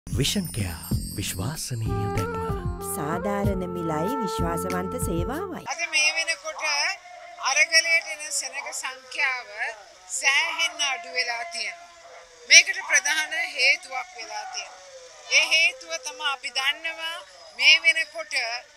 Vision care විශ්වාසනීය දැක්ම. සාධාරණ මිලයි විශ්වාසවන්ත සේවාවයි. අද මේ වෙනකොට අරගලයට එන සෙනග සංඛ්‍යාව සෑහෙන්න අඩු වෙලා තියෙනවා. මේකට ප්‍රධාන හේතුවක් වෙලා තියෙනවා. ඒ හේතුව තමයි අපි දන්නවා මේ වෙනකොට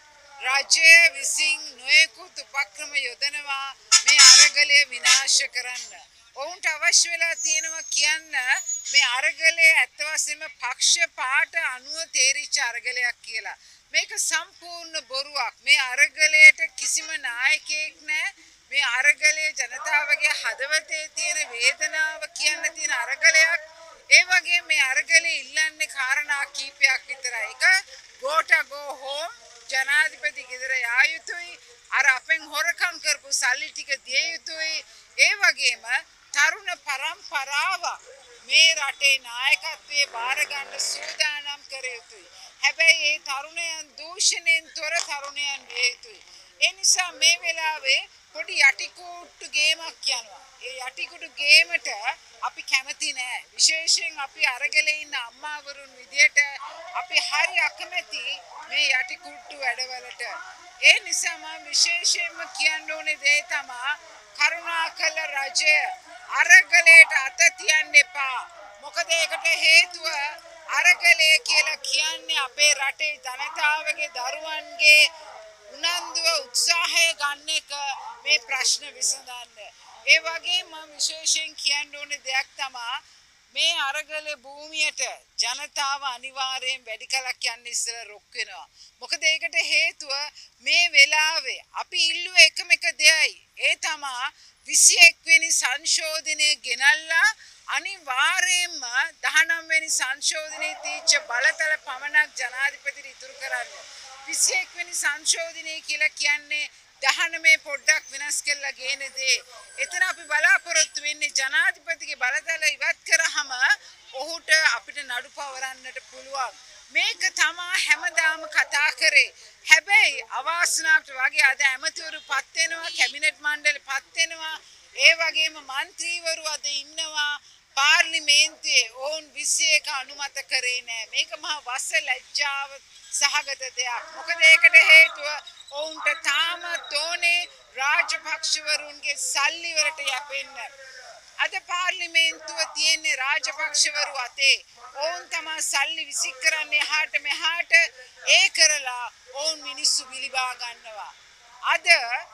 රජය විසින් නොයෙකුත් උපක්‍රම යොදනවා මේ අරගලය විනාශ කරන්න. ඔවුන්ට අවශ්‍ය වෙලා තියෙනවා කියන්න මේ අරගලය ඇත්ත වශයෙන්ම පක්ෂපාත අනුව තේරිච්ච අරගලයක් කියලා. මේක සම්පූර්ණ බොරුවක්. මේ අරගලයට කිසිම නායකයෙක් නැහැ. මේ අරගලයේ ජනතාවගේ හදවතේ තියෙන වේදනාව කියන්න තියෙන අරගලයක්. ඒ වගේම මේ අරගලේ ඉල්ලන්නේ කාරණා කීපයක් විතරයි. එක ගෝට ගෝ හෝම් ජනාධිපති ගෙදර යා යුතුයි. අර අපෙන් හොරකම් කරපු සල්ලි ටික දිය යුතුයි. ඒ වගේම තරුණ පරම්පරාවක් මේ රටේ නායකත්වයේ බාර ගන්න සූදානම් කර යුතුයි. හැබැයි ඒ තරුණයන් දූෂණයෙන් තොර තරුණයන් විය යුතුයි. ඒ නිසා මේ වෙලාවේ පොඩි යටිකුට්ටු ගේමක් යනවා. ඒ යටිකුට්ටු ගේමට අපි කැමති නෑ. විශේෂයෙන් අපි අරගලේ ඉන්න අම්මාවරුන් විදියට අපි හරි අකමැති මේ යටිකුට්ටු වැඩවලට. ඒ නිසා මම විශේෂයෙන්ම කියන්න ඕනේ දේ තමයි කරුණාකර රජය අරගලයට අත තියන්න එපා. මොකද ඒකට හේතුව අරගලය කියලා කියන්නේ අපේ රටේ ජනතාවගේ දරුවන්ගේ උනන්දුව උත්සාහය ගන්න එක මේ ප්‍රශ්න විසඳන්න. ඒ වගේම මම විශේෂයෙන් කියන්න ඕනේ දෙයක් තමයි මේ අරගල භූමියට ජනතාව අනිවාර්යෙන් වැඩි කලක් යන්න ඉස්සෙල්ලා රොක් වෙනවා. මොකද ඒකට හේතුව මේ වෙලාවේ අපි ඉල්ලුවේ එකම එක දෙයයි. ඒ තමයි 21 වෙනි සංශෝධනය ගෙනල්ලා අනිවාර්යයෙන්ම 19 වෙනි සංශෝධනයේ තීච්ච බලතල පමණක් ජනාධිපතිට ඉතුරු කරන්න. 21 වෙනි සංශෝධනය කියලා කියන්නේ 19 පොඩ්ඩක් වෙනස් කරලා ගේන දේ. එතන අපි බලාපොරොත්තු වෙන්නේ ජනාධිපතිගේ බලතල ඉවත් කරාම ඔහුට අපිට නඩු පවරන්නට පුළුවන්. මේක තමයි හැමදාම කතා කරේ. හැබැයි අවාසනාවට වගේ අද ඇමතිවරු පත් වෙනවා, කැබිනට් මණ්ඩල පත් වෙනවා. ඒ වගේම മന്ത്രിවරු අද ඉන්නවා පාර්ලිමේන්තුවේ. ඕන් 21 අනුමත කරේ නෑ. මේක මහා වස්ස ලැජ්ජාව සහගත දෙයක්. මොකද ඒකට හේතුව ඔවුන්ට තාම තෝනේ රාජපක්ෂවරුන්ගේ සල්ලි වලට යැපෙන්න. අද පාර්ලිමේන්තුව තියෙන්නේ රාජපක්ෂවරු අතේ. ඔවුන් තමයි සල්ලි විසි කරන්නේ එහාට මෙහාට. ඒ කරලා ඔවුන් මිනිස්සු බිලිබා ගන්නවා. අද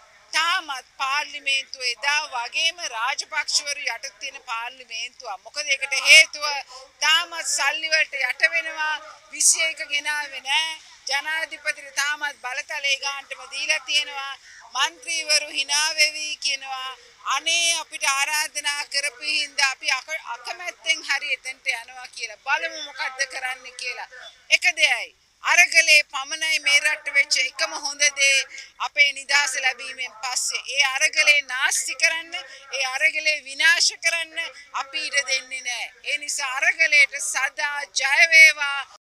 තාමත් පාර්ලිමේන්තුව එදා වගේම රාජපක්ෂවරු යට තියෙන පාර්ලිමේන්තුව. මොකද ඒකට හේතුව තාමත් සල්ලි වලට යට වෙනවා. 21 ගෙනාවේ නැහැ. ජනාධිපතිට තාමත් බලතලේ ගාන්ටම දීලා තියෙනවා. മന്ത്രിවරු hina වෙවි කියනවා අනේ අපිට ආරාධනා කරපු හින්දා අපි අකමැත්තෙන් හරි එතනට යනවා කියලා. බලමු මොකද්ද කරන්න කියලා. එක දෙයයි අරගලේ පමණයි මේ රට වෙච්ච එකම හොඳ දේ අපේ නිදහස ලැබීමෙන් පස්සේ. ඒ අරගලේ නාස්ති කරන්න, ඒ අරගලේ විනාශ කරන්න අපි ඉඩ දෙන්නේ නැහැ. ඒ නිසා අරගලයට සදා ජය වේවා.